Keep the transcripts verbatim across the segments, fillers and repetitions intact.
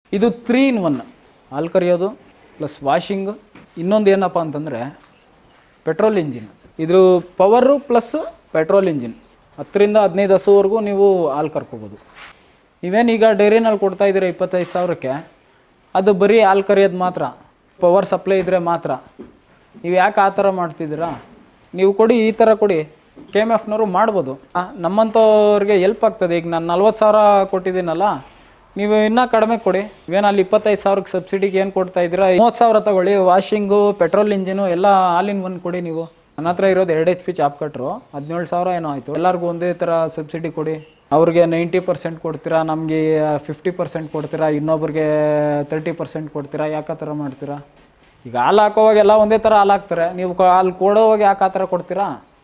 ಇದು three in one, ಹಾಲು ಕರಿಯೋದು plus washing. ಇನ್ನೊಂದು ಏನಪ್ಪ ಅಂತಂದರೆ ಪೆಟ್ರೋಲ್ ಇಂಜಿನ್. ಇದ್ರ ಪವರು ಪ್ಲಸ್ ಪೆಟ್ರೋಲ್ ಇಂಜಿನ್. ಹತ್ತರಿಂದ ಹದಿನೈದು ಹಸುವರೆಗೂ ನೀವು ಹಾಲು ಕರ್ಕೋಬೋದು. ನೀವೇನೀಗ ಡೈರಿನಲ್ಲಿ ಕೊಡ್ತಾಯಿದ್ದೀರ ಇಪ್ಪತ್ತೈದು ಸಾವಿರಕ್ಕೆ, ಅದು ಬರೀ ಹಾಲು ಕರಿಯೋದು ಮಾತ್ರ, ಪವರ್ ಸಪ್ಲೈ ಇದ್ದರೆ ಮಾತ್ರ. ನೀವು ಯಾಕೆ ಆ ಥರ ಮಾಡ್ತಿದ್ದೀರಾ? ನೀವು ಕೊಡಿ, ಈ ಥರ ಕೊಡಿ. ಕೆ ಎಮ್ ಎಫ್ನವರು ಮಾಡ್ಬೋದು. ನಮ್ಮಂಥವ್ರಿಗೆ ಎಲ್ಪ್ ಆಗ್ತದೆ. ಈಗ ನಾನು ನಲ್ವತ್ತು ಸಾವಿರ ಕೊಟ್ಟಿದ್ದೀನಲ್ಲ, ನೀವು ಇನ್ನೂ ಕಡಿಮೆ ಕೊಡಿ. ಇವೇನು ಅಲ್ಲಿ ಇಪ್ಪತ್ತೈದು ಸಾವಿರಕ್ಕೆ ಸಬ್ಸಿಡಿಗೆ ಏನು ಕೊಡ್ತಾ ಇದ್ದೀರಾ, ಮೂವತ್ತು ಸಾವಿರ ತೊಗೊಳ್ಳಿ. ವಾಷಿಂಗು, ಪೆಟ್ರೋಲ್ ಇಂಜಿನು ಎಲ್ಲ ಆಲ್ ಇನ್ ಒನ್ ಕೊಡಿ. ನೀವು ನನ್ನ ಹತ್ರ ಇರೋದು ಎರಡು ಎಚ್ ಪಿ ಚಾಪ್ ಕಟ್ರು ಹದಿನೇಳು ಸಾವಿರ ಏನೋ ಆಯಿತು. ಎಲ್ಲರಿಗೂ ಒಂದೇ ಥರ ಸಬ್ಸಿಡಿ ಕೊಡಿ. ಅವ್ರಿಗೆ ನೈಂಟಿ ಪರ್ಸೆಂಟ್ ಕೊಡ್ತೀರಾ, ನಮಗೆ ಫಿಫ್ಟಿ ಪರ್ಸೆಂಟ್ ಕೊಡ್ತೀರಾ, ಇನ್ನೊಬ್ರಿಗೆ ತರ್ಟಿ ಪರ್ಸೆಂಟ್ ಕೊಡ್ತೀರಾ. ಯಾಕೆ ಆ ಥರ ಮಾಡ್ತೀರಾ? ಈಗ ಹಾಲು ಹಾಕೋವಾಗೆಲ್ಲ ಒಂದೇ ಥರ ಹಾಲು ಹಾಕ್ತಾರೆ, ನೀವು ಹಾಲು ಕೊಡೋವಾಗ ಯಾಕೆ ಆ ಥರ ಕೊಡ್ತೀರಾ?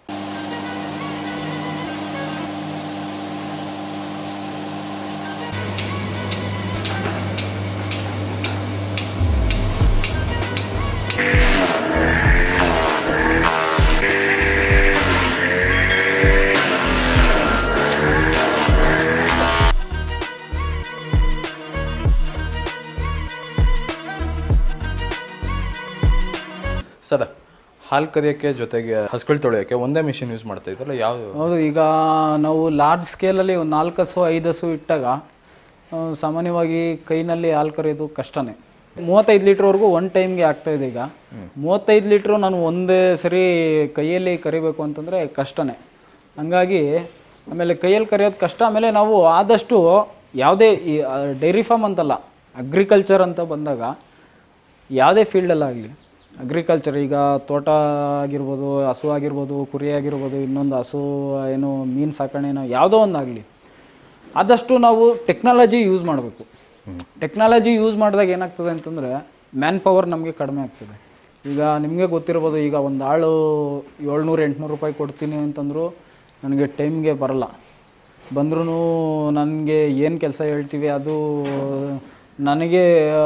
ಸರ್, ಹಾಲು ಕರಿಯೋಕ್ಕೆ ಜೊತೆಗೆ ಹಸುಗಳು ತೊಳೆಯೋಕ್ಕೆ ಒಂದೇ ಮಿಷಿನ್ ಯೂಸ್ ಮಾಡ್ತಾ ಇದ್ದಲ್ಲ, ಯಾವುದು? ಹೌದು. ಈಗ ನಾವು ಲಾರ್ಜ್ ಸ್ಕೇಲಲ್ಲಿ ಒಂದು ನಾಲ್ಕು ಹಸು ಐದು ಹಸು ಇಟ್ಟಾಗ ಸಾಮಾನ್ಯವಾಗಿ ಕೈನಲ್ಲಿ ಹಾಲು ಕರಿಯೋದು ಕಷ್ಟನೇ. ಮೂವತ್ತೈದು ಲೀಟ್ರ್ವರೆಗೂ ಒನ್ ಟೈಮ್ಗೆ ಆಗ್ತಾಯಿದೆ. ಈಗ ಮೂವತ್ತೈದು ಲೀಟ್ರು ನಾನು ಒಂದೇ ಸರಿ ಕೈಯಲ್ಲಿ ಕರಿಬೇಕು ಅಂತಂದರೆ ಕಷ್ಟನೇ. ಹಂಗಾಗಿ ಆಮೇಲೆ ಕೈಯಲ್ಲಿ ಕರಿಯೋದು ಕಷ್ಟ. ಆಮೇಲೆ ನಾವು ಆದಷ್ಟು ಯಾವುದೇ ಈ ಡೈರಿ ಫಾರ್ಮ್ ಅಂತಲ್ಲ, ಅಗ್ರಿಕಲ್ಚರ್ ಅಂತ ಬಂದಾಗ ಯಾವುದೇ ಫೀಲ್ಡಲ್ಲಾಗಲಿ, ಅಗ್ರಿಕಲ್ಚರ್ ಈಗ ತೋಟ ಆಗಿರ್ಬೋದು, ಹಸು ಆಗಿರ್ಬೋದು, ಕುರಿ ಆಗಿರ್ಬೋದು, ಇನ್ನೊಂದು ಹಸು ಏನು ಮೀನು ಸಾಕಣೆನೋ ಯಾವುದೋ ಒಂದಾಗಲಿ, ಆದಷ್ಟು ನಾವು ಟೆಕ್ನಾಲಜಿ ಯೂಸ್ ಮಾಡಬೇಕು. ಟೆಕ್ನಾಲಜಿ ಯೂಸ್ ಮಾಡಿದಾಗ ಏನಾಗ್ತದೆ ಅಂತಂದರೆ ಮ್ಯಾನ್ ಪವರ್ ನಮಗೆ ಕಡಿಮೆ ಆಗ್ತದೆ. ಈಗ ನಿಮಗೆ ಗೊತ್ತಿರ್ಬೋದು, ಈಗ ಒಂದು ಆಳು ಏಳ್ನೂರು ಎಂಟುನೂರು ರೂಪಾಯಿ ಕೊಡ್ತೀನಿ ಅಂತಂದರೂ ನನಗೆ ಟೈಮ್ಗೆ ಬರಲ್ಲ. ಬಂದ್ರೂ ನನಗೆ ಏನು ಕೆಲಸ ಹೇಳ್ತೀವಿ ಅದು ನನಗೆ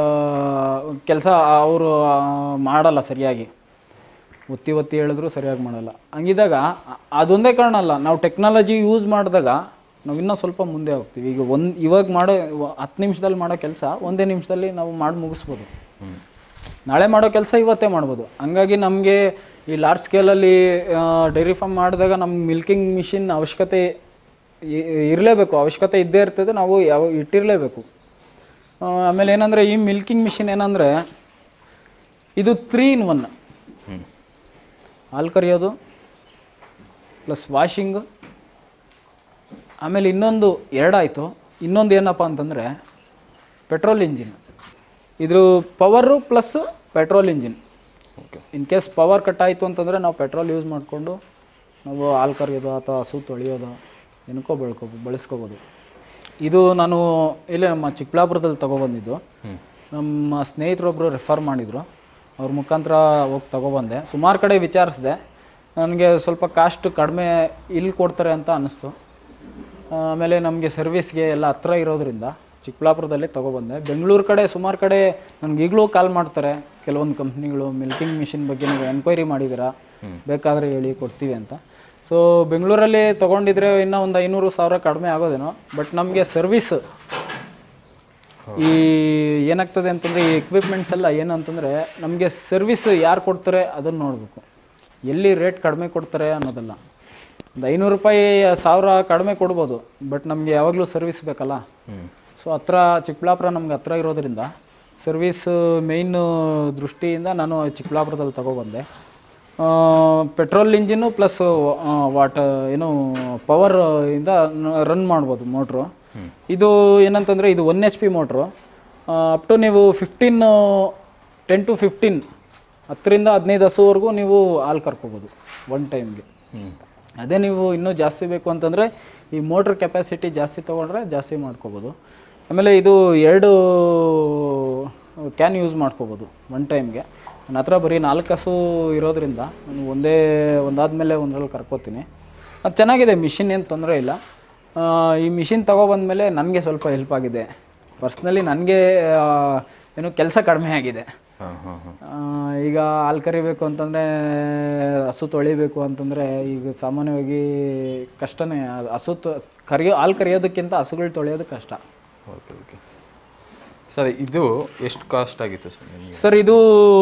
ಕೆಲಸ ಅವರು ಮಾಡಲ್ಲ ಸರಿಯಾಗಿ. ಒತ್ತಿ ಒತ್ತಿ ಹೇಳಿದ್ರು ಸರಿಯಾಗಿ ಮಾಡಲ್ಲ. ಹಂಗಿದಾಗ ಅದೊಂದೇ ಕಾರಣ ಅಲ್ಲ, ನಾವು ಟೆಕ್ನಾಲಜಿ ಯೂಸ್ ಮಾಡಿದಾಗ ನಾವು ಇನ್ನೂ ಸ್ವಲ್ಪ ಮುಂದೆ ಹೋಗ್ತೀವಿ. ಈಗ ಒಂದು ಇವಾಗ ಮಾಡೋ ಹತ್ತು ನಿಮಿಷದಲ್ಲಿ ಮಾಡೋ ಕೆಲಸ ಒಂದೇ ನಿಮಿಷದಲ್ಲಿ ನಾವು ಮಾಡಿ ಮುಗಿಸ್ಬೋದು. ನಾಳೆ ಮಾಡೋ ಕೆಲಸ ಇವತ್ತೇ ಮಾಡ್ಬೋದು. ಹಂಗಾಗಿ ನಮಗೆ ಈ ಲಾರ್ಜ್ ಸ್ಕೇಲಲ್ಲಿ ಡೈರಿ ಫಾರ್ಮ್ ಮಾಡಿದಾಗ ನಮ್ಗೆ ಮಿಲ್ಕಿಂಗ್ ಮಿಷಿನ್ ಅವಶ್ಯಕತೆ ಇರಲೇಬೇಕು. ಅವಶ್ಯಕತೆ ಇದ್ದೇ ಇರ್ತದೆ, ನಾವು ಯಾವ ಇಟ್ಟಿರಲೇಬೇಕು. ಆಮೇಲೆ ಏನಂದರೆ ಈ ಮಿಲ್ಕಿಂಗ್ ಮಿಷಿನ್ ಏನಂದರೆ ಇದು ತ್ರೀ ಇನ್ ಒನ್, ಹಾಲು ಕರಿಯೋದು ಪ್ಲಸ್ ವಾಷಿಂಗು. ಆಮೇಲೆ ಇನ್ನೊಂದು ಎರಡಾಯಿತು. ಇನ್ನೊಂದು ಏನಪ್ಪ ಅಂತಂದರೆ ಪೆಟ್ರೋಲ್ ಇಂಜಿನ್. ಇದ್ರ power plus petrol engine. Okay, in case power cut ಆಯಿತು ಅಂತಂದರೆ ನಾವು ಪೆಟ್ರೋಲ್ ಯೂಸ್ ಮಾಡಿಕೊಂಡು ನಾವು ಹಾಲು ಕರಿಯೋದು ಅಥವಾ ಹಸು ತೊಳೆಯೋದು ಏನಕ್ಕೋ ಬೆಳ್ಕೊ ಬಳಸ್ಕೋಬೋದು. ಇದು ನಾನು ಇಲ್ಲೇ ನಮ್ಮ ಚಿಕ್ಕಬಳ್ಳಾಪುರದಲ್ಲಿ ತೊಗೊಬಂದಿದ್ದು. ನಮ್ಮ ಸ್ನೇಹಿತರೊಬ್ಬರು ರೆಫರ್ ಮಾಡಿದರು, ಅವ್ರ ಮುಖಾಂತರ ಹೋಗಿ ತೊಗೊಬಂದೆ. ಸುಮಾರು ಕಡೆ ವಿಚಾರಿಸಿದೆ, ನನಗೆ ಸ್ವಲ್ಪ ಕಾಸ್ಟ್ ಕಡಿಮೆ ಇಲ್ಲಿ ಕೊಡ್ತಾರೆ ಅಂತ ಅನ್ನಿಸ್ತು. ಆಮೇಲೆ ನಮಗೆ ಸರ್ವಿಸ್ಗೆ ಎಲ್ಲ ಹತ್ರ ಇರೋದ್ರಿಂದ ಚಿಕ್ಕಬಳ್ಳಾಪುರದಲ್ಲಿ ತೊಗೊಬಂದೆ. ಬೆಂಗಳೂರು ಕಡೆ ಸುಮಾರು ಕಡೆ ನನಗೆ ಈಗಲೂ ಕಾಲ್ ಮಾಡ್ತಾರೆ ಕೆಲವೊಂದು ಕಂಪ್ನಿಗಳು, ಮಿಲ್ಕಿಂಗ್ ಮಿಷಿನ್ ಬಗ್ಗೆ ನೀವು ಎನ್ಕ್ವೈರಿ ಮಾಡಿದ್ದೀರಾ, ಬೇಕಾದರೆ ಹೇಳಿ ಕೊಡ್ತೀವಿ ಅಂತ. ಸೊ ಬೆಂಗಳೂರಲ್ಲಿ ತೊಗೊಂಡಿದ್ರೆ ಇನ್ನೂ ಒಂದು ಐನೂರು ಸಾವಿರ ಕಡಿಮೆ ಆಗೋದೇನೋ. ಬಟ್ ನಮಗೆ ಸರ್ವಿಸ್ ಈ ಏನಾಗ್ತದೆ ಅಂತಂದರೆ ಈ ಎಕ್ವಿಪ್ಮೆಂಟ್ಸ್ ಎಲ್ಲ ಏನು ಅಂತಂದರೆ ನಮಗೆ ಸರ್ವಿಸ್ ಯಾರು ಕೊಡ್ತಾರೆ ಅದನ್ನು ನೋಡಬೇಕು. ಎಲ್ಲಿ ರೇಟ್ ಕಡಿಮೆ ಕೊಡ್ತಾರೆ ಅನ್ನೋದಲ್ಲ. ಒಂದು ಐನೂರು ರೂಪಾಯಿ ಸಾವಿರ ಕಡಿಮೆ ಕೊಡ್ಬೋದು, ಬಟ್ ನಮಗೆ ಯಾವಾಗಲೂ ಸರ್ವಿಸ್ ಬೇಕಲ್ಲ. ಸೊ ಹತ್ರ ಚಿಕ್ಕಬಳ್ಳಾಪುರ ನಮ್ಗೆ ಹತ್ರ ಇರೋದ್ರಿಂದ ಸರ್ವಿಸ್ ಮೇಯ್ನ್ ದೃಷ್ಟಿಯಿಂದ ನಾನು ಚಿಕ್ಕಬಳ್ಳಾಪುರದಲ್ಲಿ ತೊಗೊಬಂದೆ. ಪೆಟ್ರೋಲ್ ಇಂಜಿನ್ನು ಪ್ಲಸ್ ವಾಟ ಏನು ಪವರ್ ಇಂದ ರನ್ ಮಾಡ್ಬೋದು ಮೋಟ್ರು. ಇದು ಏನಂತಂದರೆ ಇದು one H P motor. Up to ನೀವು ಫಿಫ್ಟೀನ್ ಟೆನ್ ಟು ಫಿಫ್ಟೀನ್ ಹತ್ತರಿಂದ ಹದಿನೈದು ಹಸುವರೆಗೂ ನೀವು ಹಾಲು ಕರ್ಕೋಬೋದು ಒನ್ ಟೈಮ್ಗೆ. ಅದೇ ನೀವು ಇನ್ನೂ ಜಾಸ್ತಿ ಬೇಕು ಅಂತಂದರೆ ಈ ಮೋಟ್ರ್ ಕೆಪಾಸಿಟಿ ಜಾಸ್ತಿ ತೊಗೊಂಡ್ರೆ ಜಾಸ್ತಿ ಮಾಡ್ಕೋಬೋದು. ಆಮೇಲೆ ಇದು ಎರಡು ಕ್ಯಾನ್ ಯೂಸ್ ಮಾಡ್ಕೋಬೋದು ಒನ್ ಟೈಮ್ಗೆ. ನನ್ನ ಹತ್ರ ಬರೀ ನಾಲ್ಕು ಹಸು ಇರೋದ್ರಿಂದ ನಾನು ಒಂದೇ ಒಂದಾದಮೇಲೆ ಒಂದರಲ್ಲಿ ಕರ್ಕೋತೀನಿ. ಅದು ಚೆನ್ನಾಗಿದೆ ಮಿಷಿನ್, ಏನು ತೊಂದರೆ ಇಲ್ಲ. ಈ ಮಿಷಿನ್ ತೊಗೊಬಂದಮೇಲೆ ನನಗೆ ಸ್ವಲ್ಪ ಹೆಲ್ಪ್ ಆಗಿದೆ. ಪರ್ಸ್ನಲಿ ನನಗೆ ಏನು ಕೆಲಸ ಕಡಿಮೆ ಆಗಿದೆ. ಈಗ ಹಾಲು ಕರಿಬೇಕು ಅಂತಂದರೆ, ಹಸು ತೊಳಿಬೇಕು ಅಂತಂದರೆ ಈಗ ಸಾಮಾನ್ಯವಾಗಿ ಕಷ್ಟನೇ. ಹಸು ಕರಿಯೋ ಹಾಲು ಕರಿಯೋದಕ್ಕಿಂತ ಹಸುಗಳು ತೊಳೆಯೋದು ಕಷ್ಟ. ಓಕೆ ಓಕೆ ಸರ್ ಇದು ಎಷ್ಟು ಕಾಸ್ಟ್ ಆಗಿತ್ತು ಸರ್ ನಿಮಗೆ? ಸರ್ ಇದು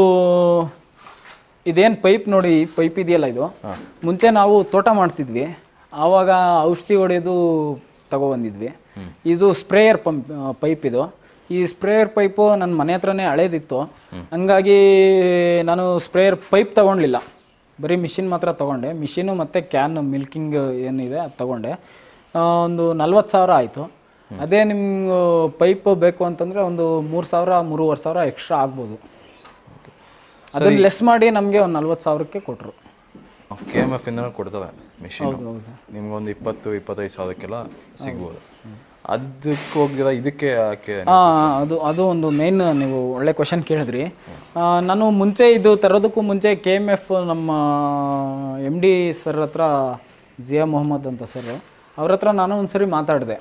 ಇದೇನು ಪೈಪ್ ನೋಡಿ, ಪೈಪ್ ಇದೆಯಲ್ಲ ಇದು ಮುಂಚೆ ನಾವು ತೋಟ ಮಾಡ್ತಿದ್ವಿ, ಆವಾಗ ಔಷಧಿ ಹೊಡೆಯೋದು ತಗೊಬಂದಿದ್ವಿ. ಇದು ಸ್ಪ್ರೇಯರ್ ಪಂಪ್ ಪೈಪ್. ಇದು ಈ ಸ್ಪ್ರೇಯರ್ ಪೈಪು ನನ್ನ ಮನೆ ಹತ್ರನೇ ಹಳೇದಿತ್ತು, ಹಂಗಾಗಿ ನಾನು ಸ್ಪ್ರೇಯರ್ ಪೈಪ್ ತೊಗೊಳ್ಲಿಲ್ಲ, ಬರೀ ಮಿಷಿನ್ ಮಾತ್ರ ತೊಗೊಂಡೆ. ಮಿಷಿನು ಮತ್ತು ಕ್ಯಾನ್ ಮಿಲ್ಕಿಂಗ್ ಏನಿದೆ ಅದು ತೊಗೊಂಡೆ. ಒಂದು ನಲ್ವತ್ತು ಸಾವಿರ ಆಯಿತು. ಅದೇ ನಿಮ್ಗೆ ಪೈಪ್ ಬೇಕು ಅಂತಂದರೆ ಒಂದು ಮೂರು ಸಾವಿರ ಮೂರುವರೆ ಸಾವಿರ ಎಕ್ಸ್ಟ್ರಾ ಆಗ್ಬೋದು. ಅದನ್ನು ಲೆಸ್ ಮಾಡಿ ನಮಗೆ ಒಂದು ನಲ್ವತ್ತು ಸಾವಿರಕ್ಕೆ ಕೊಟ್ಟರು. ಕೆ ಎಮ್ ಎಫ್ ಇಂದ ಕೊಡ್ತದೆ ಮಿಷಿನ್, ಹೌದು. ನಿಮ್ಗೊಂದು ಇಪ್ಪತ್ತು ಇಪ್ಪತ್ತೈದು ಸಾವಿರಕ್ಕೆಲ್ಲ ಸಿಗ್ಬೋದು. ಅದಕ್ಕೆ ಹೋಗಿದ ಇದಕ್ಕೆ ಯಾಕೆ? ಹಾಂ, ಅದು ಅದು ಒಂದು ಮೇನ್ ನೀವು ಒಳ್ಳೆ ಕ್ವಶನ್ ಕೇಳಿದ್ರಿ. ನಾನು ಮುಂಚೆ ಇದು ತರೋದಕ್ಕೂ ಮುಂಚೆ ಕೆ ಎಮ್ ಎಫ್ ನಮ್ಮ ಎಮ್ ಡಿ ಸರ್ ಹತ್ರ, ಜಿಯಾ ಮೊಹಮ್ಮದ್ ಅಂತ ಸರ್, ಅವ್ರ ಹತ್ರ ನಾನು ಒಂದು ಸರಿ ಮಾತಾಡಿದೆ.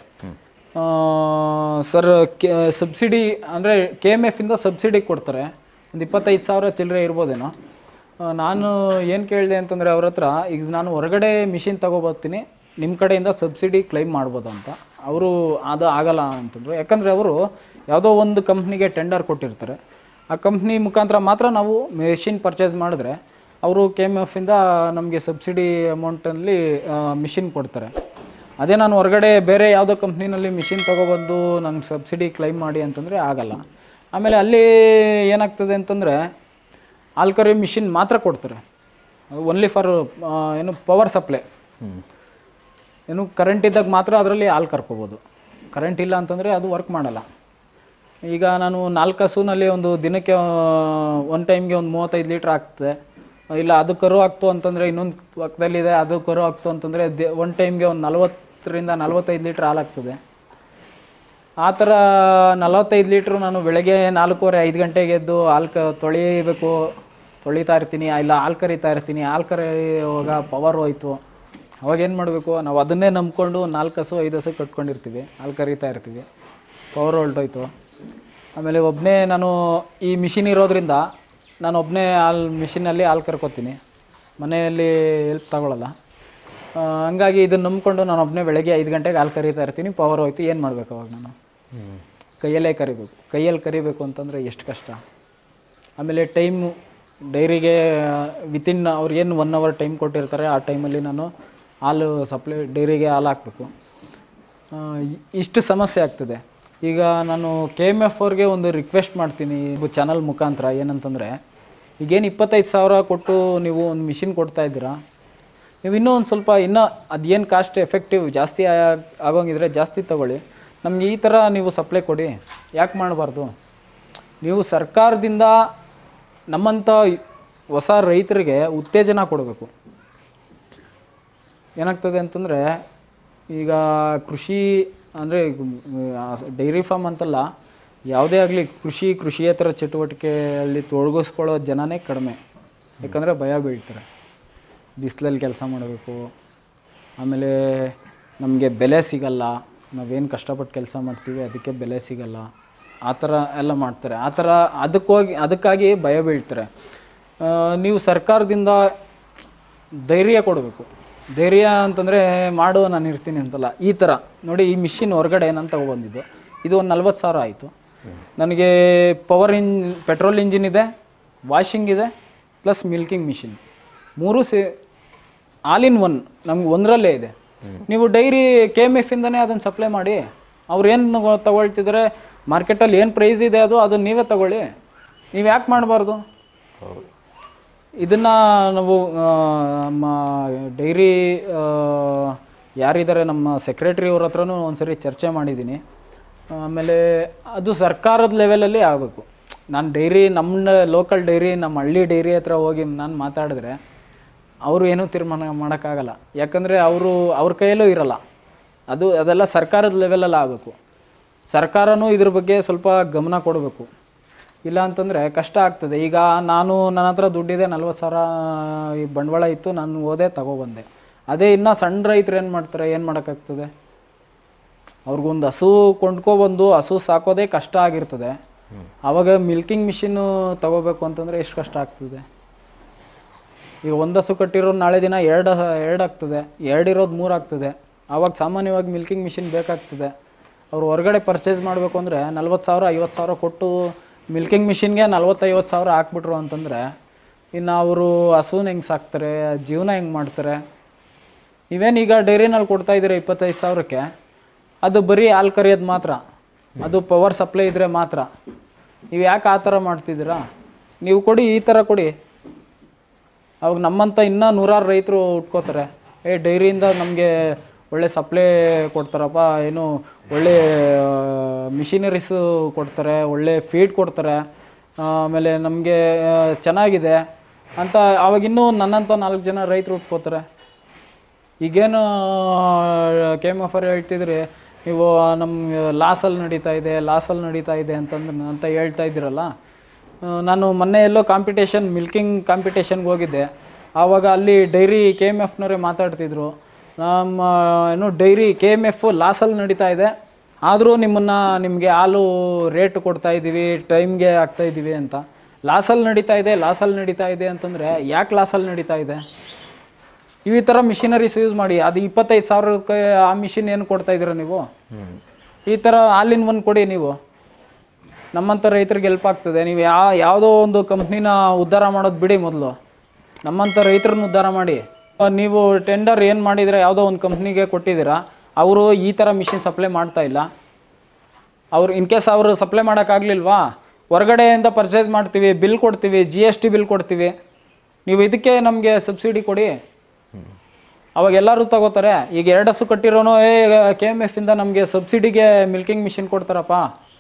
ಸರ್ ಕೆ ಸಬ್ಸಿಡಿ ಅಂದರೆ ಕೆ ಎಮ್ ಎಫಿಂದ ಸಬ್ಸಿಡಿ ಕೊಡ್ತಾರೆ, ಒಂದು ಇಪ್ಪತ್ತೈದು ಸಾವಿರ ಚಿಲ್ಲರೆ ಇರ್ಬೋದೇನೋ. ನಾನು ಏನು ಕೇಳಿದೆ ಅಂತಂದರೆ ಅವ್ರ ಹತ್ರ, ಈಗ ನಾನು ಹೊರಗಡೆ ಮಿಷಿನ್ ತೊಗೊಬರ್ತೀನಿ, ನಿಮ್ಮ ಕಡೆಯಿಂದ ಸಬ್ಸಿಡಿ ಕ್ಲೈಮ್ ಮಾಡ್ಬೋದು ಅಂತ. ಅವರು ಅದು ಆಗಲ್ಲ ಅಂತಂದರು. ಯಾಕಂದರೆ ಅವರು ಯಾವುದೋ ಒಂದು ಕಂಪ್ನಿಗೆ ಟೆಂಡರ್ ಕೊಟ್ಟಿರ್ತಾರೆ, ಆ ಕಂಪ್ನಿ ಮುಖಾಂತರ ಮಾತ್ರ ನಾವು ಮಿಷಿನ್ ಪರ್ಚೇಸ್ ಮಾಡಿದ್ರೆ ಅವರು ಕೆ ಎಮ್ ಎಫಿಂದ ನಮಗೆ ಸಬ್ಸಿಡಿ ಅಮೌಂಟಲ್ಲಿ ಮಿಷಿನ್ ಕೊಡ್ತಾರೆ. ಅದೇ ನಾನು ಹೊರಗಡೆ ಬೇರೆ ಯಾವುದೋ ಕಂಪ್ನಿನಲ್ಲಿ ಮಿಷಿನ್ ತೊಗೊಬಂದು ನನಗೆ ಸಬ್ಸಿಡಿ ಕ್ಲೈಮ್ ಮಾಡಿ ಅಂತಂದರೆ ಆಗಲ್ಲ. ಆಮೇಲೆ ಅಲ್ಲಿ ಏನಾಗ್ತದೆ ಅಂತಂದರೆ ಆಲ್ಕರಿ ಮಿಷಿನ್ ಮಾತ್ರ ಕೊಡ್ತಾರೆ, ಓನ್ಲಿ ಫಾರ್ ಏನು ಪವರ್ ಸಪ್ಲೈ. ಏನು ಕರೆಂಟ್ ಇದ್ದಾಗ ಮಾತ್ರ ಅದರಲ್ಲಿ ಹಾಲು ಕರ್ಕೋಬೋದು, ಕರೆಂಟ್ ಇಲ್ಲ ಅಂತಂದರೆ ಅದು ವರ್ಕ್ ಮಾಡಲ್ಲ. ಈಗ ನಾನು ನಾಲ್ಕು ಹಸುನಲ್ಲಿ ಒಂದು ದಿನಕ್ಕೆ ಒನ್ ಟೈಮ್ಗೆ ಒಂದು ಮೂವತ್ತೈದು ಲೀಟ್ರ್ ಆಗ್ತದೆ, ಇಲ್ಲ ಅದು ಕರು ಆಗ್ತು ಅಂತಂದರೆ ಇನ್ನೊಂದು ಪಕ್ಕದಲ್ಲಿದೆ ಅದು ಕರು ಆಗ್ತು ಅಂತಂದರೆ ದೆ ಒನ್ ಟೈಮ್ಗೆ ಒಂದು ನಲ್ವತ್ತರಿಂದ ನಲ್ವತ್ತೈದು ಲೀಟ್ರ್ ಹಾಲು ಆಗ್ತದೆ. ಆ ಥರ ನಲವತ್ತೈದು ಲೀಟ್ರು ನಾನು ಬೆಳಗ್ಗೆ ನಾಲ್ಕೂವರೆ ಐದು ಗಂಟೆಗೆ ಎದ್ದು ಹಾಲು ಕ ತೊಳಿಬೇಕು, ತೊಳಿತಾ ಇರ್ತೀನಿ, ಇಲ್ಲ ಹಾಲು ಕರಿತಾ ಇರ್ತೀನಿ. ಹಾಲು ಕರೆಯುವಾಗ ಪವರ್ ಹೋಯ್ತು, ಅವಾಗೇನು ಮಾಡಬೇಕು, ನಾವು ಅದನ್ನೇ ನಂಬ್ಕೊಂಡು ನಾಲ್ಕು ಹಸು ಐದು ಹಸು ಕಟ್ಕೊಂಡಿರ್ತೀವಿ, ಹಾಲು ಕರಿತಾ ಇರ್ತೀವಿ, ಪವರ್ ಹೊಲ್ಟೋಯ್ತು. ಆಮೇಲೆ ಒಬ್ಬನೇ ನಾನು ಈ ಮಿಷಿನ್ ಇರೋದ್ರಿಂದ ನಾನು ಒಬ್ಬನೇ ಹಾಲು ಮಿಷಿನಲ್ಲಿ ಹಾಲು ಕರ್ಕೋತೀನಿ, ಮನೆಯಲ್ಲಿ ಹೆಲ್ಪ್ ತಗೊಳ್ಳಲ್ಲ. ಹಂಗಾಗಿ ಇದನ್ನು ನಂಬ್ಕೊಂಡು ನಾನು ಒಬ್ಬನೇ ಬೆಳಗ್ಗೆ ಐದು ಗಂಟೆಗೆ ಹಾಲು ಕರಿತಾ ಇರ್ತೀನಿ, ಪವರ್ ಹೋಯ್ತು, ಏನು ಮಾಡಬೇಕು ಅವಾಗ ನಾನು? ಕೈಯಲ್ಲೇ ಕರಿಬೇಕು. ಕೈಯಲ್ಲಿ ಕರಿಬೇಕು ಅಂತಂದರೆ ಎಷ್ಟು ಕಷ್ಟ. ಆಮೇಲೆ ಟೈಮು ಡೈರಿಗೆ ವಿತಿನ್ ಅವ್ರಿಗೇನು ಒನ್ ಅವರ್ ಟೈಮ್ ಕೊಟ್ಟಿರ್ತಾರೆ, ಆ ಟೈಮಲ್ಲಿ ನಾನು ಹಾಲು ಸಪ್ಲೈ ಡೈರಿಗೆ ಹಾಲು ಹಾಕಬೇಕು. ಇಷ್ಟು ಸಮಸ್ಯೆ ಆಗ್ತದೆ. ಈಗ ನಾನು ಕೆ ಎಮ್ ಎಫ್ ಅವ್ರಿಗೆ ಒಂದು ರಿಕ್ವೆಸ್ಟ್ ಮಾಡ್ತೀನಿ ಚಾನಲ್ ಮುಖಾಂತರ, ಏನಂತಂದರೆ ಈಗೇನು ಇಪ್ಪತ್ತೈದು ಸಾವಿರ ಕೊಟ್ಟು ನೀವು ಒಂದು ಮಿಷಿನ್ ಕೊಡ್ತಾ ಇದ್ದೀರಾ, ನೀವು ಇನ್ನೂ ಒಂದು ಸ್ವಲ್ಪ ಇನ್ನೂ ಅದೇನು ಕಾಸ್ಟ್ ಎಫೆಕ್ಟಿವ್ ಜಾಸ್ತಿ ಆಗೋಂಗಿದ್ರೆ ಜಾಸ್ತಿ ತೊಗೊಳ್ಳಿ, ನಮಗೆ ಈ ಥರ ನೀವು ಸಪ್ಲೈ ಕೊಡಿ, ಯಾಕೆ ಮಾಡಬಾರ್ದು? ನೀವು ಸರ್ಕಾರದಿಂದ ನಮ್ಮಂಥ ಹೊಸ ರೈತರಿಗೆ ಉತ್ತೇಜನ ಕೊಡಬೇಕು. ಏನಾಗ್ತದೆ ಅಂತಂದರೆ ಈಗ ಕೃಷಿ ಅಂದರೆ ಡೈರಿ ಫಾರ್ಮ್ ಅಂತಲ್ಲ, ಯಾವುದೇ ಆಗಲಿ ಕೃಷಿ ಕೃಷಿಯೇತರ ಚಟುವಟಿಕೆಯಲ್ಲಿ ತೊಡಗಿಸ್ಕೊಳ್ಳೋ ಜನನೇ ಕಡಿಮೆ. ಯಾಕಂದರೆ ಭಯ ಬೀಳ್ತಾರೆ, ಬಿಸಿಲಲ್ಲಿ ಕೆಲಸ ಮಾಡಬೇಕು, ಆಮೇಲೆ ನಮಗೆ ಬೆಲೆ ಸಿಗಲ್ಲ, ನಾವೇನು ಕಷ್ಟಪಟ್ಟು ಕೆಲಸ ಮಾಡ್ತೀವಿ ಅದಕ್ಕೆ ಬೆಲೆ ಸಿಗಲ್ಲ, ಆ ಥರ ಎಲ್ಲ ಮಾಡ್ತಾರೆ. ಆ ಥರ ಅದಕ್ಕೋಗಿ ಅದಕ್ಕಾಗಿ ಭಯ ಬೀಳ್ತಾರೆ. ನೀವು ಸರ್ಕಾರದಿಂದ ಧೈರ್ಯ ಕೊಡಬೇಕು. ಧೈರ್ಯ ಅಂತಂದರೆ ಮಾಡು ನಾನು ಇರ್ತೀನಿ ಅಂತಲ್ಲ, ಈ ಥರ ನೋಡಿ, ಈ ಮಿಷಿನ್ ಹೊರಗಡೆ ನಾನು ತಗೊಬಂದಿದ್ದು, ಇದು ಒಂದು ನಲ್ವತ್ತು ಸಾವಿರ ಆಯಿತು. ನನಗೆ ಪವರ್ ಇನ್ ಪೆಟ್ರೋಲ್ ಇಂಜಿನ್ ಇದೆ, ವಾಷಿಂಗ್ ಇದೆ, ಪ್ಲಸ್ ಮಿಲ್ಕಿಂಗ್ ಮಿಷಿನ್, ಮೂರೂ ಸೇ ಆಲ್ ಇನ್ ಒನ್ ನಮ್ಗೆ ಒಂದರಲ್ಲೇ ಇದೆ. ನೀವು ಡೈರಿ ಕೆ ಎಮ್ ಎಫಿಂದನೇ ಅದನ್ನು ಸಪ್ಲೈ ಮಾಡಿ, ಅವ್ರು ಏನು ತಗೊಳ್ತಿದ್ದಾರೆ ಮಾರ್ಕೆಟಲ್ಲಿ ಏನು ಪ್ರೈಸ್ ಇದೆ ಅದು ಅದನ್ನು ನೀವೇ ತಗೊಳ್ಳಿ, ನೀವು ಯಾಕೆ ಮಾಡಬಾರ್ದು? ಇದನ್ನು ನಾವು ನಮ್ಮ ಡೈರಿ ಯಾರಿದ್ದಾರೆ ನಮ್ಮ ಸೆಕ್ರೆಟ್ರಿ ಅವ್ರ ಹತ್ರನೂ ಒಂದು ಸರಿ ಚರ್ಚೆ ಮಾಡಿದ್ದೀನಿ. ಆಮೇಲೆ ಅದು ಸರ್ಕಾರದ ಲೆವೆಲಲ್ಲಿ ಆಗಬೇಕು. ನಾನು ಡೈರಿ ನಮ್ಮ ಲೋಕಲ್ ಡೈರಿ ನಮ್ಮ ಹಳ್ಳಿ ಡೈರಿ ಹತ್ರ ಹೋಗಿ ನಾನು ಮಾತಾಡಿದ್ರೆ ಅವರು ಏನೂ ತೀರ್ಮಾನ ಮಾಡೋಕ್ಕಾಗಲ್ಲ, ಯಾಕಂದರೆ ಅವರು ಅವ್ರ ಕೈಯಲ್ಲೂ ಇರಲ್ಲ. ಅದು ಅದೆಲ್ಲ ಸರ್ಕಾರದ ಲೆವೆಲಲ್ಲಿ ಆಗಬೇಕು. ಸರ್ಕಾರನೂ ಇದ್ರ ಬಗ್ಗೆ ಸ್ವಲ್ಪ ಗಮನ ಕೊಡಬೇಕು, ಇಲ್ಲ ಅಂತಂದರೆ ಕಷ್ಟ ಆಗ್ತದೆ. ಈಗ ನಾನು ನನ್ನ ಹತ್ರ ದುಡ್ಡಿದೆ, ನಲ್ವತ್ತು ಸಾವಿರ ಈ ಬಂಡವಾಳ ಇತ್ತು, ನಾನು ಹೋದೆ ತಗೊಬಂದೆ. ಅದೇ ಇನ್ನೂ ಸಣ್ಣ ರೈತರು ಏನು ಮಾಡ್ತಾರೆ, ಏನು ಮಾಡೋಕ್ಕಾಗ್ತದೆ? ಅವ್ರಿಗೊಂದು ಹಸು ಕೊಂಡ್ಕೊಬಂದು ಹಸು ಸಾಕೋದೇ ಕಷ್ಟ ಆಗಿರ್ತದೆ. ಆವಾಗ ಮಿಲ್ಕಿಂಗ್ ಮಿಷಿನ್ನು ತಗೋಬೇಕು ಅಂತಂದರೆ ಎಷ್ಟು ಕಷ್ಟ ಆಗ್ತದೆ? ಈಗ ಒಂದು ಹಸು ಕಟ್ಟಿರೋದು ನಾಳೆ ದಿನ ಎರಡು ಎರಡು ಆಗ್ತದೆ, ಎರಡು ಇರೋದು ಮೂರು ಆಗ್ತದೆ. ಆವಾಗ ಸಾಮಾನ್ಯವಾಗಿ ಮಿಲ್ಕಿಂಗ್ ಮಿಷಿನ್ ಬೇಕಾಗ್ತದೆ. ಅವ್ರು ಹೊರಗಡೆ ಪರ್ಚೇಸ್ ಮಾಡಬೇಕು ಅಂದರೆ ನಲ್ವತ್ತು ಸಾವಿರ ಐವತ್ತು ಸಾವಿರ ಕೊಟ್ಟು ಮಿಲ್ಕಿಂಗ್ ಮಿಷಿನ್ಗೆ ನಲ್ವತ್ತೈವತ್ತು ಸಾವಿರ ಹಾಕ್ಬಿಟ್ರು ಅಂತಂದರೆ ಇನ್ನು ಅವರು ಹಸುನ ಹೆಂಗೆ ಸಾಕ್ತಾರೆ, ಜೀವನ ಹೆಂಗೆ ಮಾಡ್ತಾರೆ? ನೀವೇನು ಈಗ ಡೈರಿನಲ್ಲಿ ಕೊಡ್ತಾಯಿದ್ದೀರ ಇಪ್ಪತ್ತೈದು ಸಾವಿರಕ್ಕೆ, ಅದು ಬರೀ ಹಾಲು ಕರಿಯೋದು ಮಾತ್ರ, ಅದು ಪವರ್ ಸಪ್ಲೈ ಇದ್ದರೆ ಮಾತ್ರ. ನೀವು ಯಾಕೆ ಆ ಥರ ಮಾಡ್ತಿದ್ದೀರಾ? ನೀವು ಕೊಡಿ, ಈ ಥರ ಕೊಡಿ. ಅವಾಗ ನಮ್ಮಂಥ ಇನ್ನೂ ನೂರಾರು ರೈತರು ಉಟ್ಕೋತಾರೆ, ಏ ಡೈರಿಯಿಂದ ನಮಗೆ ಒಳ್ಳೆ ಸಪ್ಲೈ ಕೊಡ್ತಾರಪ್ಪ, ಏನು ಒಳ್ಳೆ ಮಿಷಿನರೀಸು ಕೊಡ್ತಾರೆ, ಒಳ್ಳೆ ಫೀಡ್ ಕೊಡ್ತಾರೆ, ಆಮೇಲೆ ನಮಗೆ ಚೆನ್ನಾಗಿದೆ ಅಂತ ಅವಾಗಿನ್ನೂ ನನ್ನಂಥ ನಾಲ್ಕು ಜನ ರೈತರು ಉಟ್ಕೋತಾರೆ. ಈಗೇನು ಕೆ ಎಮ್ ಎಫ್ ಆರ್ ಹೇಳ್ತಿದ್ರಿ ನೀವು, ನಮ್ಮ ಲಾಸಲ್ಲಿ ನಡೀತಾ ಇದೆ ಲಾಸಲ್ಲಿ ನಡೀತಾ ಇದೆ ಅಂತಂದ್ರೆ ಅಂತ ಹೇಳ್ತಾ ಇದ್ದೀರಲ್ಲ. ನಾನು ಮೊನ್ನೆ ಎಲ್ಲೋ ಕಾಂಪಿಟೇಷನ್ ಮಿಲ್ಕಿಂಗ್ ಕಾಂಪಿಟೇಷನ್ಗೆ ಹೋಗಿದ್ದೆ. ಆವಾಗ ಅಲ್ಲಿ ಡೈರಿ ಕೆ ಎಮ್ ಎಫ್ನವರೇ ಮಾತಾಡ್ತಿದ್ರು, ನಮ್ಮ ಏನು ಡೈರಿ ಕೆ ಎಮ್ ಎಫ್ ಲಾಸಲ್ಲಿ ನಡೀತಾ ಇದೆ, ಆದರೂ ನಿಮ್ಮನ್ನು ನಿಮಗೆ ಹಾಲು ರೇಟ್ ಕೊಡ್ತಾ ಇದ್ದೀವಿ, ಟೈಮ್ಗೆ ಆಗ್ತಾಯಿದ್ದೀವಿ ಅಂತ. ಲಾಸಲ್ಲಿ ನಡೀತಾ ಇದೆ ಲಾಸಲ್ಲಿ ನಡೀತಾ ಇದೆ ಅಂತಂದರೆ ಯಾಕೆ ಲಾಸಲ್ಲಿ ನಡೀತಾ ಇದೆ? ಈ ಥರ ಮಿಷಿನರೀಸ್ ಯೂಸ್ ಮಾಡಿ. ಅದು ಇಪ್ಪತ್ತೈದು ಸಾವಿರಕ್ಕೆ ಆ ಮಿಷಿನ್ ಏನು ಕೊಡ್ತಾ ಇದ್ದೀರ ನೀವು? ಈ ಥರ ಹಾಲಿನ ಒಂದು ಕೊಡಿ ನೀವು, ನಮ್ಮಂಥ ರೈತರಿಗೆ ಹೆಲ್ಪ್ ಆಗ್ತದೆ. ನೀವು ಯಾ ಯಾವುದೋ ಒಂದು ಕಂಪ್ನಿನ ಉದ್ಧಾರ ಮಾಡೋದು ಬಿಡಿ, ಮೊದಲು ನಮ್ಮಂಥ ರೈತರನ್ನ ಉದ್ಧಾರ ಮಾಡಿ. ನೀವು ಟೆಂಡರ್ ಏನು ಮಾಡಿದರೆ ಯಾವುದೋ ಒಂದು ಕಂಪ್ನಿಗೆ ಕೊಟ್ಟಿದ್ದೀರಾ, ಅವರು ಈ ಥರ ಮಿಷಿನ್ ಸಪ್ಲೈ ಮಾಡ್ತಾ ಇಲ್ಲ. ಅವರು ಇನ್ ಕೇಸ್ ಅವರು ಸಪ್ಲೈ ಮಾಡೋಕ್ಕಾಗಲಿಲ್ವಾ, ಹೊರಗಡೆಯಿಂದ ಪರ್ಚೇಸ್ ಮಾಡ್ತೀವಿ, ಬಿಲ್ ಕೊಡ್ತೀವಿ, ಜಿ ಎಸ್ ಟಿ ಬಿಲ್ ಕೊಡ್ತೀವಿ, ನೀವು ಇದಕ್ಕೆ ನಮಗೆ ಸಬ್ಸಿಡಿ ಕೊಡಿ. ಅವಾಗ ಎಲ್ಲರೂ ತಗೋತಾರೆ. ಈಗ ಎರಡು ಹಸು ಕಟ್ಟಿರೋನು ಏ ಕೆ ಎಮ್ ಎಫಿಂದ ನಮಗೆ ಸಬ್ಸಿಡಿಗೆ ಮಿಲ್ಕಿಂಗ್ ಮಿಷಿನ್ ಕೊಡ್ತಾರಪ್ಪ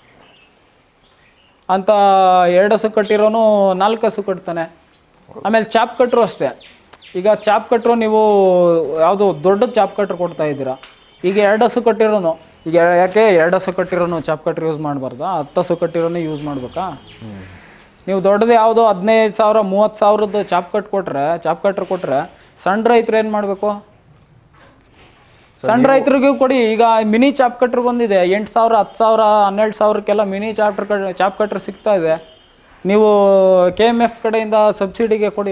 ಅಂತ ಎರಡು ಹಸು ಕಟ್ಟಿರೋನು ನಾಲ್ಕು ಹಸು ಕಟ್ತಾನೆ. ಆಮೇಲೆ ಚಾಪ್ ಕಟ್ಟರು ಅಷ್ಟೇ. ಈಗ ಚಾಪ್ ಕಟ್ಟರು ನೀವು ಯಾವುದು ದೊಡ್ಡ ಚಾಪ್ ಕಟ್ರು ಕೊಡ್ತಾ ಇದ್ದೀರಾ. ಈಗ ಎರಡು ಹಸು ಕಟ್ಟಿರೋನು, ಈಗ ಯಾಕೆ ಎರಡು ಹಸು ಕಟ್ಟಿರೋನು ಚಾಪ್ ಕಟ್ರು ಯೂಸ್ ಮಾಡಬಾರ್ದಾ? ಹತ್ತು ಹಸು ಕಟ್ಟಿರೋನು ಯೂಸ್ ಮಾಡ್ಬೇಕಾ? ನೀವು ದೊಡ್ಡದು ಯಾವುದೋ ಹದಿನೈದು ಸಾವಿರ ಮೂವತ್ತು ಸಾವಿರದ್ದು ಚಾಪ್ ಕಟ್ ಕೊಟ್ಟರೆ ಚಾಪ್ ಕಟ್ರು ಕೊಟ್ಟರೆ ಸಣ್ಣ ರೈತರು ಏನು ಮಾಡಬೇಕು? ಸಣ್ಣ ರೈತರಿಗೂ ಕೊಡಿ. ಈಗ ಮಿನಿ ಚಾಪ್ ಕಟ್ರು ಬಂದಿದೆ, ಎಂಟು ಸಾವಿರ ಹತ್ತು ಸಾವಿರ ಹನ್ನೆರಡು ಸಾವಿರಕ್ಕೆಲ್ಲ mini chaff cutter cut chaff cutter ಸಿಗ್ತಾ ಇದೆ. ನೀವು ಕೆ ಎಮ್ ಎಫ್ ಕಡೆಯಿಂದ ಸಬ್ಸಿಡಿಗೆ ಕೊಡಿ.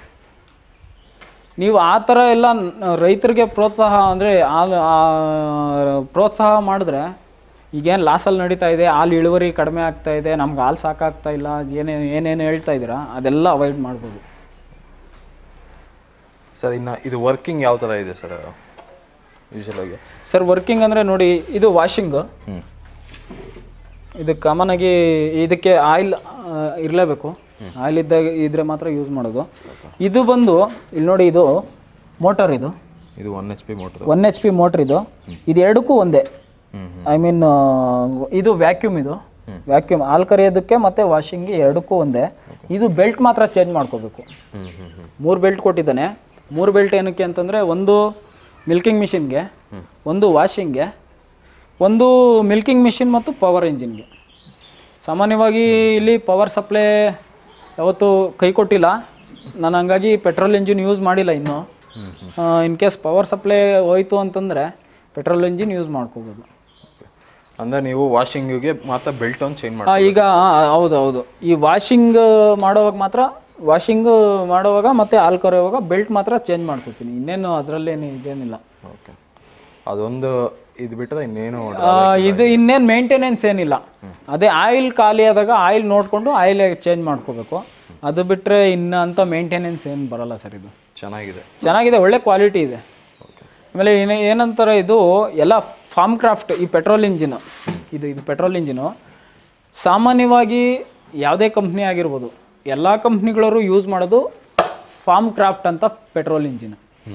ನೀವು ಆ ಥರ ಎಲ್ಲ ರೈತರಿಗೆ ಪ್ರೋತ್ಸಾಹ ಅಂದರೆ ಪ್ರೋತ್ಸಾಹ ಮಾಡಿದ್ರೆ ಈಗೇನು ಲಾಸಲ್ಲಿ ನಡೀತಾ ಇದೆ, ಹಾಲು ಇಳುವರಿ ಕಡಿಮೆ ಆಗ್ತಾ ಇದೆ, ನಮ್ಗೆ ಹಾಲು ಸಾಕಾಗ್ತಾ ಇಲ್ಲ, ಏನೇನು ಏನೇನು ಹೇಳ್ತಾ ಇದ್ದೀರಾ ಅದೆಲ್ಲ ಅವಾಯ್ಡ್ ಮಾಡ್ಬೋದು ಸರ್. ಇನ್ನು ಇದು ವರ್ಕಿಂಗ್ ಯಾವ ಥರ ಇದೆ ಸರ್ ಯೂಶಲಾಗಿ? ಸರ್ ವರ್ಕಿಂಗ್ ಅಂದರೆ ನೋಡಿ, ಇದು ವಾಷಿಂಗು, ಇದು ಕಾಮನ್ ಆಗಿ ಇದಕ್ಕೆ ಆಯಿಲ್ ಇರಲೇಬೇಕು. ಆಯಿಲ್ ಇದ್ದಾಗ ಇದ್ರೆ ಮಾತ್ರ ಯೂಸ್ ಮಾಡೋದು. ಇದು ಬಂದು ಇಲ್ಲಿ ನೋಡಿ, ಇದು ಮೋಟರ್, ಇದು ಇದು one H P motor one H P motor. ಇದು ಇದು ಎರಡಕ್ಕೂ ಒಂದೇ. ಐ ಮೀನ್ ಇದು ವ್ಯಾಕ್ಯೂಮ್, ಇದು ವ್ಯಾಕ್ಯೂಮ್ ಹಾಲು ಕರೆಯೋದಕ್ಕೆ ಮತ್ತು ವಾಷಿಂಗ್ಗೆ ಎರಡಕ್ಕೂ ಒಂದೇ. ಇದು ಬೆಲ್ಟ್ ಮಾತ್ರ ಚೇಂಜ್ ಮಾಡ್ಕೋಬೇಕು. ಮೂರು ಬೆಲ್ಟ್ ಕೊಟ್ಟಿದ್ದಾನೆ. ಮೂರು ಬೆಲ್ಟ್ ಏನಕ್ಕೆ ಅಂತಂದರೆ, ಒಂದು ಮಿಲ್ಕಿಂಗ್ ಮಿಷಿನ್ಗೆ, ಒಂದು ವಾಷಿಂಗ್ಗೆ, ಒಂದು ಮಿಲ್ಕಿಂಗ್ ಮಿಷಿನ್ ಮತ್ತು ಪವರ್ ಇಂಜಿನ್ಗೆ. ಸಾಮಾನ್ಯವಾಗಿ ಇಲ್ಲಿ ಪವರ್ ಸಪ್ಲೈ ಯಾವತ್ತೂ ಕೈ ಕೊಟ್ಟಿಲ್ಲ ನಾನು, ಹಂಗಾಗಿ ಪೆಟ್ರೋಲ್ ಇಂಜಿನ್ ಯೂಸ್ ಮಾಡಿಲ್ಲ ಇನ್ನೂ. ಇನ್ ಕೇಸ್ ಪವರ್ ಸಪ್ಲೈ ಹೋಯ್ತು ಅಂತಂದರೆ ಪೆಟ್ರೋಲ್ ಇಂಜಿನ್ ಯೂಸ್ ಮಾಡ್ಕೋಬೋದು. ಅಂದರೆ ನೀವು ವಾಷಿಂಗಿಗೆ ಮಾತ್ರ ಬೆಲ್ಟ್ ಒಂದು ಚೇಂಜ್ ಮಾಡಿ. ಈಗ ಹೌದು ಹೌದು ಈ ವಾಷಿಂಗ್ ಮಾಡೋವಾಗ ಮಾತ್ರ ವಾಷಿಂಗ್ ಮಾಡುವಾಗ ಮತ್ತು ಹಾಲು ಕರೆಯುವಾಗ ಬೆಲ್ಟ್ ಮಾತ್ರ ಚೇಂಜ್ ಮಾಡ್ಕೊತೀನಿ. ಇನ್ನೇನು ಅದರಲ್ಲೇನು ಇದೇನಿಲ್ಲ. ಓಕೆ, ಅದೊಂದು ಇದು ಬಿಟ್ಟರೆ ಇನ್ನೇನು ಇದು ಇನ್ನೇನು ಮೇಂಟೆನೆನ್ಸ್ ಏನಿಲ್ಲ. ಅದೇ ಆಯಿಲ್ ಖಾಲಿ ಆದಾಗ ಆಯಿಲ್ ನೋಡಿಕೊಂಡು ಆಯಿಲ್ ಚೇಂಜ್ ಮಾಡ್ಕೋಬೇಕು. ಅದು ಬಿಟ್ಟರೆ ಇನ್ನು ಅಂಥ ಮೇಂಟೆನೆನ್ಸ್ ಏನು ಬರೋಲ್ಲ ಸರ್. ಇದು ಚೆನ್ನಾಗಿದೆ ಚೆನ್ನಾಗಿದೆ ಒಳ್ಳೆ ಕ್ವಾಲಿಟಿ ಇದೆ. ಆಮೇಲೆ ಏನೇ ಏನಂತಾರೆ, ಇದು ಎಲ್ಲ ಫಾರ್ಮ್ ಕ್ರಾಫ್ಟ್. ಈ ಪೆಟ್ರೋಲ್ ಇಂಜಿನು ಇದು ಇದು ಪೆಟ್ರೋಲ್ ಇಂಜಿನು ಸಾಮಾನ್ಯವಾಗಿ ಯಾವುದೇ ಕಂಪ್ನಿ ಆಗಿರ್ಬೋದು, ಎಲ್ಲ ಕಂಪ್ನಿಗಳವರು ಯೂಸ್ ಮಾಡೋದು ಫಾರ್ಮ್ ಕ್ರಾಫ್ಟ್ ಅಂತ ಪೆಟ್ರೋಲ್ ಇಂಜಿನ್.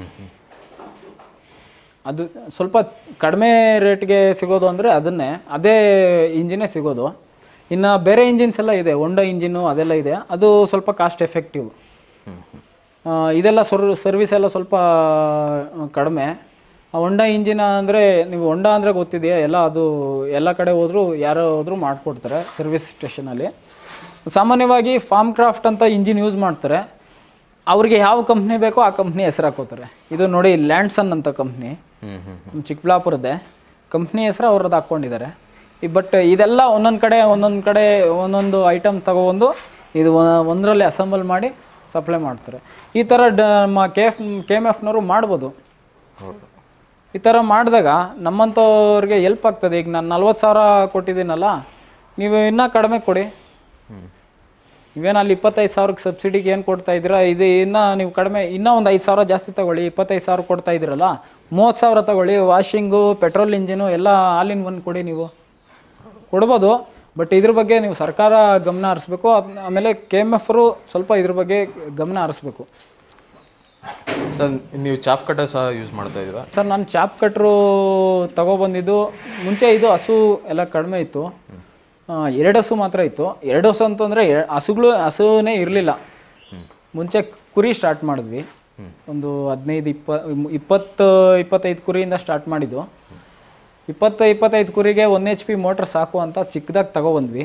ಅದು ಸ್ವಲ್ಪ ಕಡಿಮೆ ರೇಟ್ಗೆ ಸಿಗೋದು ಅಂದರೆ ಅದನ್ನೇ, ಅದೇ ಇಂಜಿನೇ ಸಿಗೋದು. ಇನ್ನು ಬೇರೆ ಇಂಜಿನ್ಸ್ ಎಲ್ಲ ಇದೆ, ಹೊಂಡಾ ಇಂಜಿನ್ನು ಅದೆಲ್ಲ ಇದೆ, ಅದು ಸ್ವಲ್ಪ ಕಾಸ್ಟ್ ಎಫೆಕ್ಟಿವ್. ಇದೆಲ್ಲ ಸರ್ ಸರ್ವಿಸ್ ಎಲ್ಲ ಸ್ವಲ್ಪ ಕಡಿಮೆ. ಹೊಂಡಾ ಇಂಜಿನ್ ಅಂದರೆ ನೀವು ಹೊಂಡಾ ಅಂದರೆ ಗೊತ್ತಿದೆಯಾ ಎಲ್ಲ, ಅದು ಎಲ್ಲ ಕಡೆ ಹೋದರೂ ಯಾರೋ ಹೋದರೂ ಮಾಡಿಕೊಡ್ತಾರೆ ಸರ್ವಿಸ್ ಸ್ಟೇಷನಲ್ಲಿ. ಸಾಮಾನ್ಯವಾಗಿ ಫಾರ್ಮ್ ಕ್ರಾಫ್ಟ್ ಅಂತ ಇಂಜಿನ್ ಯೂಸ್ ಮಾಡ್ತಾರೆ. ಅವ್ರಿಗೆ ಯಾವ ಕಂಪ್ನಿ ಬೇಕೋ ಆ ಕಂಪ್ನಿ ಹೆಸರು ಹಾಕೋತಾರೆ. ಇದು ನೋಡಿ ಲ್ಯಾಂಡ್ಸನ್ ಅಂತ ಕಂಪ್ನಿ, ಚಿಕ್ಕಬಳ್ಳಾಪುರದ್ದೇ ಕಂಪ್ನಿ ಹೆಸರು ಅವ್ರದ್ದು ಹಾಕ್ಕೊಂಡಿದ್ದಾರೆ. ಈ ಬಟ್ ಇದೆಲ್ಲ ಒಂದೊಂದು ಕಡೆ ಒಂದೊಂದು ಕಡೆ ಒಂದೊಂದು ಐಟಮ್ ತಗೊಬಂದು ಇದು ಒಂದರಲ್ಲಿ ಅಸೆಂಬಲ್ ಮಾಡಿ ಸಪ್ಲೈ ಮಾಡ್ತಾರೆ. ಈ ಥರ ಡ ಕೆ ಎಫ್ ಕೆ ಎಮ್ ಎಫ್ನವರು ಮಾಡ್ಬೋದು. ಈ ಥರ ಮಾಡಿದಾಗ ನಮ್ಮಂಥವ್ರಿಗೆ ಎಲ್ಪ್ ಆಗ್ತದೆ. ಈಗ ನಾನು ನಲ್ವತ್ತು ಸಾವಿರ ಕೊಟ್ಟಿದ್ದೀನಲ್ಲ, ನೀವು ಇನ್ನೂ ಕಡಿಮೆ ಕೊಡಿ. ನೀವೇನು ಅಲ್ಲಿ ಇಪ್ಪತ್ತೈದು ಸಾವಿರಕ್ಕೆ ಸಬ್ಸಿಡಿಗೆ ಏನು ಕೊಡ್ತಾ ಇದ್ದೀರಾ, ಇದು ಇನ್ನೂ ನೀವು ಕಡಿಮೆ ಇನ್ನೂ ಒಂದು ಐದು ಸಾವಿರ ಜಾಸ್ತಿ ತೊಗೊಳ್ಳಿ. ಇಪ್ಪತ್ತೈದು ಸಾವಿರ ಕೊಡ್ತಾ ಇದ್ದೀರಲ್ಲ, ಮೂವತ್ತು ಸಾವಿರ ತೊಗೊಳ್ಳಿ. ವಾಷಿಂಗು, ಪೆಟ್ರೋಲ್ ಇಂಜಿನು ಎಲ್ಲ ಆಲ್ ಇನ್ ಒನ್ ಕೊಡಿ. ನೀವು ಕೊಡ್ಬೋದು, ಬಟ್ ಇದ್ರ ಬಗ್ಗೆ ನೀವು ಸರ್ಕಾರ ಗಮನ ಹರಿಸ್ಬೇಕು. ಆಮೇಲೆ ಕೆ ಎಮ್ ಎಫ್ರು ಸ್ವಲ್ಪ ಇದ್ರ ಬಗ್ಗೆ ಗಮನ ಹರಿಸ್ಬೇಕು. ಸರ್ ನೀವು ಚಾಪ್ ಕಟ್ಟರ್ ಸಹ ಯೂಸ್ ಮಾಡ್ತಾ ಇದ್ದೀರಾ? ಸರ್ ನಾನು ಚಾಪ್ ಕಟ್ರು ತಗೊಬಂದಿದ್ದು ಮುಂಚೆ ಇದು ಹಸು ಎಲ್ಲ ಕಡಿಮೆ ಇತ್ತು, ಎರಡು ಹಸು ಮಾತ್ರ ಇತ್ತು. ಎರಡು ಹಸು ಅಂತಂದರೆ ಹಸುಗಳು ಹಸುನೇ ಇರಲಿಲ್ಲ. ಮುಂಚೆ ಕುರಿ ಸ್ಟಾರ್ಟ್ ಮಾಡಿದ್ವಿ, ಒಂದು ಹದಿನೈದು ಇಪ್ಪ ಇಪ್ಪತ್ತು ಇಪ್ಪತ್ತೈದು ಕುರಿಯಿಂದ ಸ್ಟಾರ್ಟ್ ಮಾಡಿದ್ದು. ಇಪ್ಪತ್ತು ಇಪ್ಪತ್ತೈದು ಕುರಿಗೆ ಒನ್ ಎಚ್ ಪಿ ಮೋಟ್ರ್ ಸಾಕು ಅಂತ ಚಿಕ್ಕದಾಗಿ ತಗೊಬಂದ್ವಿ.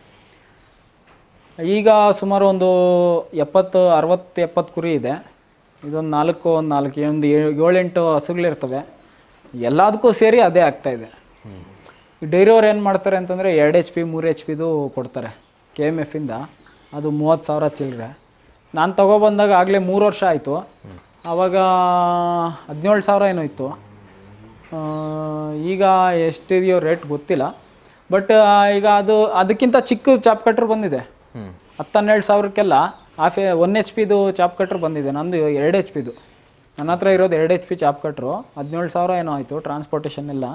ಈಗ ಸುಮಾರು ಒಂದು ಎಪ್ಪತ್ತು ಅರವತ್ತು ಎಪ್ಪತ್ತು ಕುರಿ ಇದೆ. ಇದೊಂದು ನಾಲ್ಕು ಒಂದು ನಾಲ್ಕು ಒಂದು ಏಳೆಂಟು ಹಸುಗಳಿರ್ತವೆ. ಎಲ್ಲದಕ್ಕೂ ಸೇರಿ ಅದೇ ಆಗ್ತಾಯಿದೆ. ಡೈರಿಯವ್ರು ಏನು ಮಾಡ್ತಾರೆ ಅಂತಂದರೆ ಎರಡು ಎಚ್ ಪಿ ಮೂರು ಎಚ್ ಪಿದು ಕೊಡ್ತಾರೆ ಕೆ ಎಮ್ ಎಫಿಂದ. ಅದು ಮೂವತ್ತು ಸಾವಿರ ಚಿಲ್ಲರೆ. ನಾನು ತೊಗೊಬಂದಾಗ ಆಗಲೇ ಮೂರು ವರ್ಷ ಆಯಿತು. ಆವಾಗ ಹದಿನೇಳು ಸಾವಿರ ಏನೋ ಇತ್ತು. ಈಗ ಎಷ್ಟಿದೆಯೋ ರೇಟ್ ಗೊತ್ತಿಲ್ಲ. ಬಟ್ ಈಗ ಅದು ಅದಕ್ಕಿಂತ ಚಿಕ್ಕ ಚಾಪ್ ಕಟ್ರ್ ಬಂದಿದೆ. ಹತ್ತು ಹನ್ನೆರಡು ಸಾವಿರಕ್ಕೆಲ್ಲ ಹಾಫ್ ಒನ್ ಎಚ್ ಪಿದು ಚಾಪ್ ಕಟ್ರ್ ಬಂದಿದೆ. ನಂದು ಎರಡು ಎಚ್ ಪಿದು, ನನ್ನ ಹತ್ರ ಇರೋದು ಎರಡು ಎಚ್ ಪಿ ಚಾಪ್ ಕಟ್ರು. ಹದಿನೇಳು ಸಾವಿರ ಏನೋ ಆಯಿತು ಟ್ರಾನ್ಸ್ಪೋರ್ಟೇಷನ್ ಎಲ್ಲ.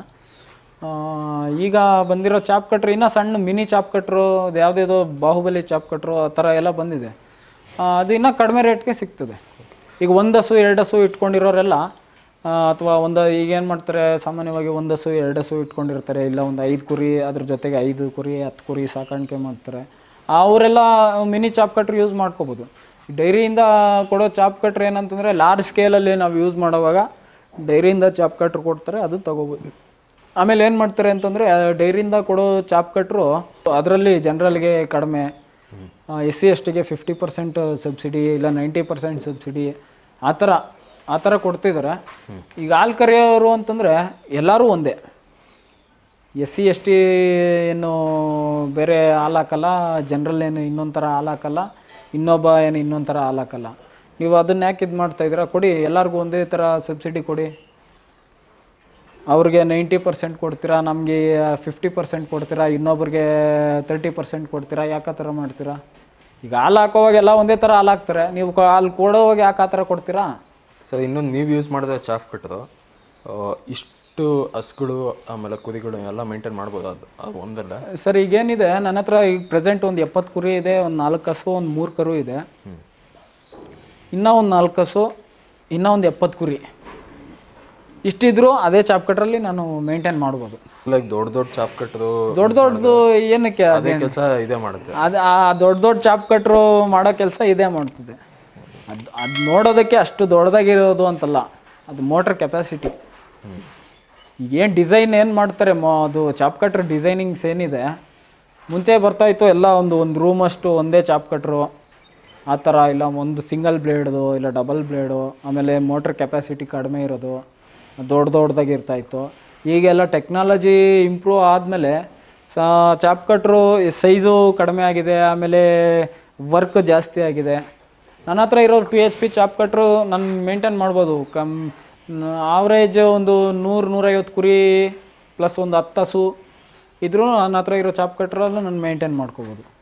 ಈಗ ಬಂದಿರೋ ಚಾಪ್ ಕಟ್ರು ಇನ್ನೂ ಸಣ್ಣ ಮಿನಿ ಚಾಪ್ ಕಟ್ರು, ಯಾವುದೇದೋ ಬಾಹುಬಲಿ ಚಾಪ್ ಕಟ್ರು ಆ ಥರ ಎಲ್ಲ ಬಂದಿದೆ. ಅದು ಇನ್ನೂ ಕಡಿಮೆ ರೇಟ್ಗೆ ಸಿಗ್ತದೆ. ಈಗ ಒಂದು ಹಸು ಎರಡು ಹಸು ಇಟ್ಕೊಂಡಿರೋರೆಲ್ಲ, ಅಥವಾ ಒಂದು ಈಗೇನು ಮಾಡ್ತಾರೆ ಸಾಮಾನ್ಯವಾಗಿ ಒಂದು ಹಸು ಎರಡು ಹಸು ಇಟ್ಕೊಂಡಿರ್ತಾರೆ, ಇಲ್ಲ ಒಂದು ಐದು ಕುರಿ ಅದ್ರ ಜೊತೆಗೆ ಐದು ಕುರಿ ಹತ್ತು ಕುರಿ ಸಾಕಾಣಿಕೆ ಮಾಡ್ತಾರೆ. ಅವರೆಲ್ಲ ಮಿನಿ ಚಾಪ್ ಕಟ್ರ್ ಯೂಸ್ ಮಾಡ್ಕೋಬೋದು. ಡೈರಿಯಿಂದ ಕೊಡೋ ಚಾಪ್ ಕಟ್ರ್ ಏನಂತಂದರೆ ಲಾರ್ಜ್ ಸ್ಕೇಲಲ್ಲಿ ನಾವು ಯೂಸ್ ಮಾಡೋವಾಗ ಡೈರಿಯಿಂದ ಚಾಪ್ ಕಟ್ರ್ ಕೊಡ್ತಾರೆ, ಅದು ತೊಗೋಬೋದು. ಆಮೇಲೆ ಏನು ಮಾಡ್ತಾರೆ ಅಂತಂದರೆ ಡೈರಿಯಿಂದ ಕೊಡೋ ಚಾಪ್ ಕಟ್ರು ಅದರಲ್ಲಿ ಜನರಲ್ಗೆ ಕಡಿಮೆ, ಎಸ್ ಸಿ ಎಸ್ ಟಿಗೆ ಫಿಫ್ಟಿ ಪರ್ಸೆಂಟ್ ಸಬ್ಸಿಡಿ ಇಲ್ಲ ನೈಂಟಿ ಪರ್ಸೆಂಟ್ ಸಬ್ಸಿಡಿ ಆ ಥರ ಆ ಥರ ಕೊಡ್ತಿದ್ದಾರೆ. ಈಗ ಹಾಲು ಕರೆಯೋರು ಅಂತಂದರೆ ಎಲ್ಲರೂ ಒಂದೇ. ಎಸ್ ಸಿ ಎಸ್ ಟಿ ಏನು ಬೇರೆ ಹಾಲು ಹಾಕಲ್ಲ, ಜನರಲ್ ಏನು ಇನ್ನೊಂದು ಥರ ಹಾಲು ಹಾಕಲ್ಲ, ಇನ್ನೊಬ್ಬ ಏನು ಇನ್ನೊಂದು ಥರ ಹಾಲು ಹಾಕಲ್ಲ. ನೀವು ಅದನ್ನ ಯಾಕೆ ಇದು ಮಾಡ್ತಾಯಿದ್ದೀರಾ? ಕೊಡಿ, ಎಲ್ಲರಿಗೂ ಒಂದೇ ಥರ ಸಬ್ಸಿಡಿ ಕೊಡಿ. ಅವ್ರಿಗೆ ನೈಂಟಿ ಪರ್ಸೆಂಟ್ ಕೊಡ್ತೀರಾ, ನಮಗೆ ಫಿಫ್ಟಿ ಪರ್ಸೆಂಟ್ ಕೊಡ್ತೀರಾ, ಇನ್ನೊಬ್ರಿಗೆ ತರ್ಟಿ ಪರ್ಸೆಂಟ್ ಕೊಡ್ತೀರಾ, ಯಾಕೆ ಆ ಥರ ಮಾಡ್ತೀರಾ? ಈಗ ಹಾಲು ಹಾಕೋವಾಗೆಲ್ಲ ಒಂದೇ ಥರ ಹಾಲು ಹಾಕ್ತಾರೆ, ನೀವು ಹಾಲು ಕೊಡೋವಾಗ ಯಾಕೆ ಆ ಥರ ಕೊಡ್ತೀರಾ? ಸರ್ ಇನ್ನೊಂದು ನೀವು ಯೂಸ್ ಮಾಡಿದ ಚಾಪ್ ಕಟ್ಟೋದು ಇಷ್ಟು ಹಸುಗಳು ಆಮೇಲೆ ಕುರಿಗಳು ಎಲ್ಲ ಮೇಂಟೈನ್ ಮಾಡ್ಬೋದು ಅದು ಅದು ಒಂದಲ್ಲ? ಸರ್ ಈಗೇನಿದೆ ನನ್ನ ಹತ್ರ ಈಗ ಪ್ರೆಸೆಂಟ್ ಒಂದು ಎಪ್ಪತ್ತು ಕುರಿ ಇದೆ, ಒಂದು ನಾಲ್ಕು ಹಸು ಒಂದು ಮೂರು ಕರು ಇದೆ, ಇನ್ನೂ ಒಂದು ನಾಲ್ಕು ಹಸು, ಇನ್ನೂ ಒಂದು ಎಪ್ಪತ್ತು ಕುರಿ. ಇಷ್ಟಿದ್ರು ಅದೇ ಚಾಪ್ ಕಟ್ರಲ್ಲಿ ನಾನು ಮೇಂಟೈನ್ ಮಾಡ್ಬೋದು. ಲೈಕ್ ದೊಡ್ಡ ದೊಡ್ಡ ಚಾಪ್ ಕಟ್ಟೋದು ದೊಡ್ಡ ದೊಡ್ಡದು ಏನಕ್ಕೆ ಅದೇ ಕೆಲಸ ಇದೇ ಮಾಡುತ್ತೆ. ಅದು ಆ ದೊಡ್ಡ ದೊಡ್ಡ ಚಾಪ್ ಕಟ್ರು ಮಾಡೋ ಕೆಲಸ ಇದೇ ಮಾಡ್ತದೆ. ಅದು ಅದು ನೋಡೋದಕ್ಕೆ ಅಷ್ಟು ದೊಡ್ಡದಾಗಿರೋದು ಅಂತಲ್ಲ, ಅದು ಮೋಟ್ರ್ ಕೆಪಾಸಿಟಿ. ಈಗೇನು ಡಿಸೈನ್ ಏನು ಮಾಡ್ತಾರೆ ಮೊ ಅದು ಚಾಪ್ ಕಟ್ರ್ ಡಿಸೈನಿಂಗ್ಸ್ ಏನಿದೆ, ಮುಂಚೆ ಬರ್ತಾಯಿತ್ತು ಎಲ್ಲ ಒಂದು ಒಂದು ರೂಮಷ್ಟು ಒಂದೇ ಚಾಪ್ ಕಟ್ರು ಆ ಥರ, ಇಲ್ಲ ಒಂದು ಸಿಂಗಲ್ ಬ್ಲೇಡ್ದು ಇಲ್ಲ ಡಬಲ್ ಬ್ಲೇಡು, ಆಮೇಲೆ ಮೋಟ್ರ್ ಕೆಪಾಸಿಟಿ ಕಡಿಮೆ ಇರೋದು, ದೊಡ್ಡ ದೊಡ್ಡದಾಗಿರ್ತಾಯಿತ್ತು. ಈಗೆಲ್ಲ ಟೆಕ್ನಾಲಜಿ ಇಂಪ್ರೂವ್ ಆದಮೇಲೆ ಸಾ ಚಾಪ್ ಕಟ್ರು ಸೈಜು ಕಡಿಮೆ ಆಗಿದೆ, ಆಮೇಲೆ ವರ್ಕ್ ಜಾಸ್ತಿ ಆಗಿದೆ. ನನ್ನ ಹತ್ರ ಇರೋ two H P chaff cutter ನಾನು ಮೇಂಟೈನ್ ಮಾಡ್ಬೋದು. ಕಮ್ ಆವ್ರೇಜ್ ಒಂದು ನೂರು ನೂರೈವತ್ತು ಕುರಿ ಪ್ಲಸ್ ಒಂದು ಹತ್ತು ಹಸು ಇದ್ರೂ ನನ್ನ ಹತ್ರ ಇರೋ ಚಾಪ್ ಕಟ್ರಲ್ಲೂ ನಾನು ಮೇಂಟೈನ್ ಮಾಡ್ಕೋಬೋದು.